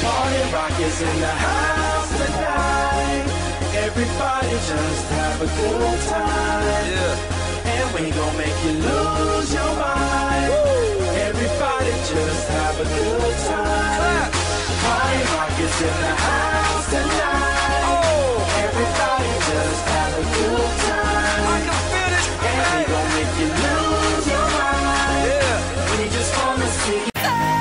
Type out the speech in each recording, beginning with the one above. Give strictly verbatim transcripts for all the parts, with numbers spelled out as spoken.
Party rock is in the house tonight. Everybody just have a good time. Yeah. And we gon' make you lose your mind. Woo. Everybody just have a good time. Party rock is in the house tonight. Oh. Everybody just have a good time. I can feel it. And we gon' make you lose your mind. Yeah. We just wanna see you.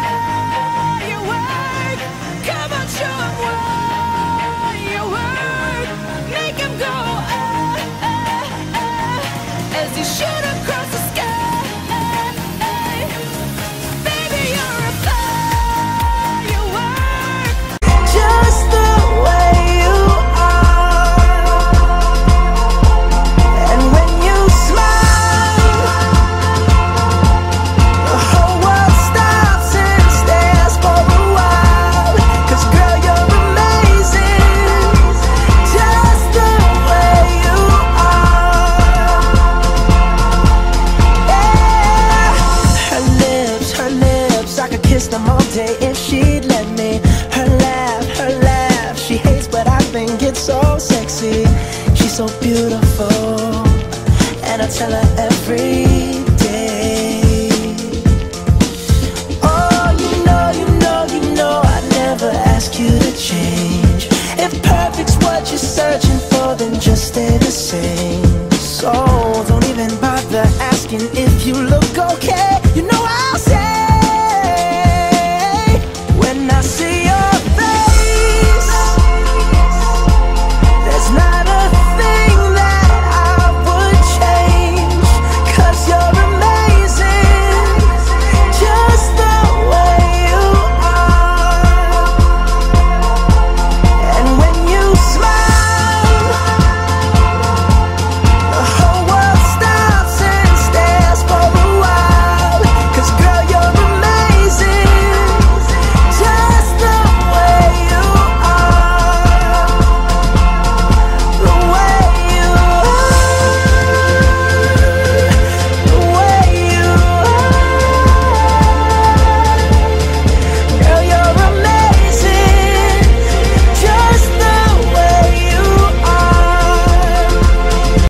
Shoot across the sky, baby, you're a firework. Just the way you are, and when you smile, the whole world stops and stares for a while. 'Cause girl, you're amazing, just the way you are. I could kiss them all day if she'd let me. Her laugh, her laugh, she hates but I think it's so sexy. She's so beautiful, and I tell her every day. Oh, you know, you know, you know I'd never ask you to change. If perfect's what you're searching for,